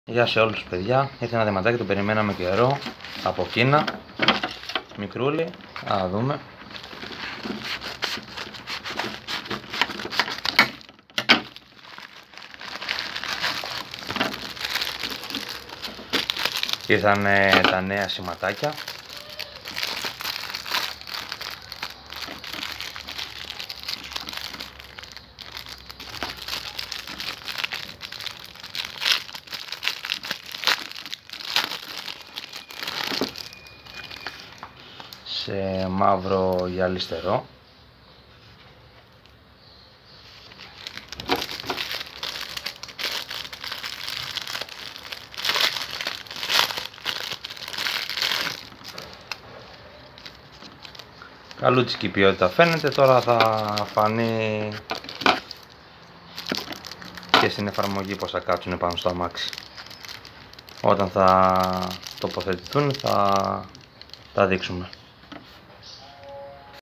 Γεια σε όλους παιδιά, ήρθε ένα δεματάκι, το περιμέναμε καιρό, από Κίνα, μικρούλι, να δούμε. Ήρθαν τα νέα σηματάκια. Σε μαύρο γυαλιστερό. Καλούτσικη ποιότητα φαίνεται, τώρα θα φανεί και στην εφαρμογή πως θα κάτσουν πάνω στο αμάξι. Όταν θα τοποθετηθούν θα τα δείξουμε.